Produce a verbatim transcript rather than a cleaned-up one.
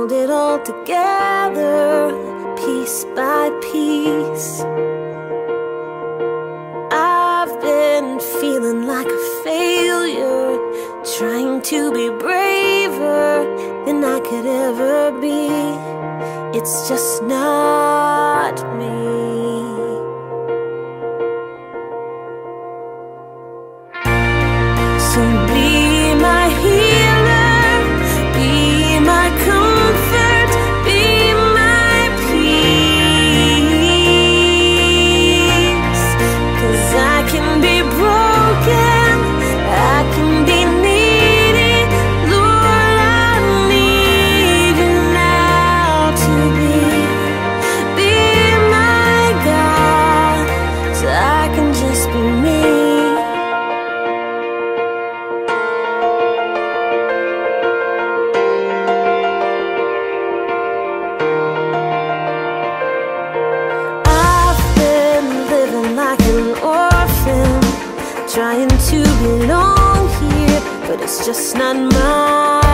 hold it all together, piece by piece. I've been feeling like a failure, trying to be braver than I could ever be. It's just not me. So be my healer, be my comfort, be my peace. 'Cause I can be broken, I can be needy. Lord, I need you now to be, be my God, so I can just be me. Trying to belong here, but it's just not mine.